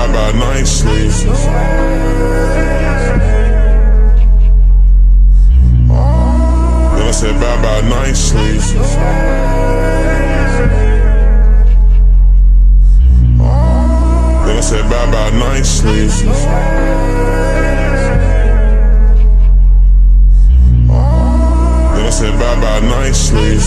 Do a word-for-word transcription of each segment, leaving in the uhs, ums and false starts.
bye-bye nicely. Then I said bye-bye nicely. Then I said bye-bye nicely. Then I said bye-bye nicely.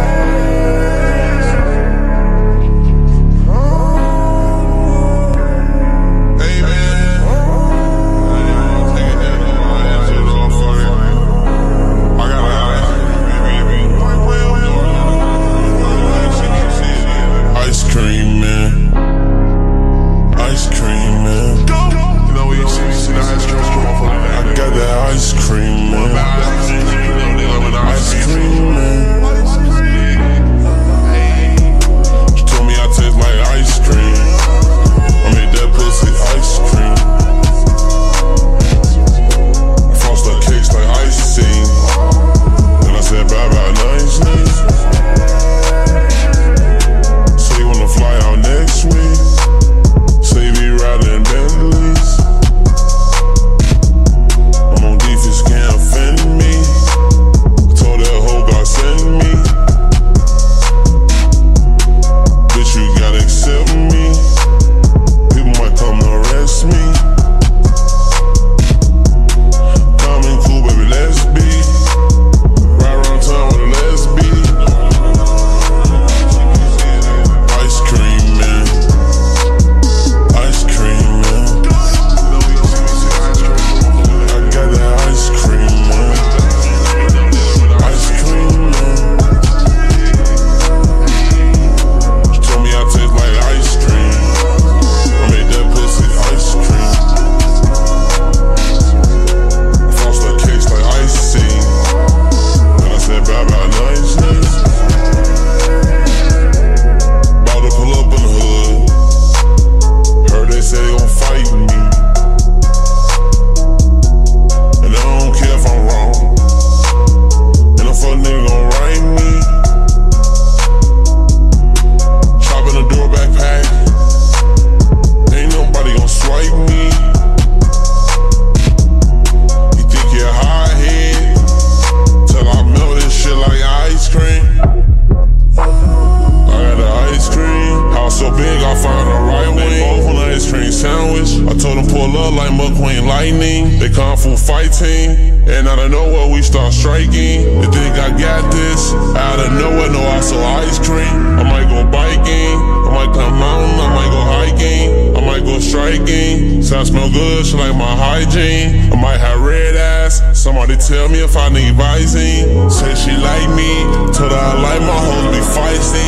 They kung fu fighting, and out of nowhere we start striking. They think I got this, out of nowhere, no I saw ice cream. I might go biking, I might come mountain, I might go hiking, I might go striking. So I smell good, she like my hygiene. I might have red ass, somebody tell me if I need Visine. Say she like me, told her I like my hoes be feisty.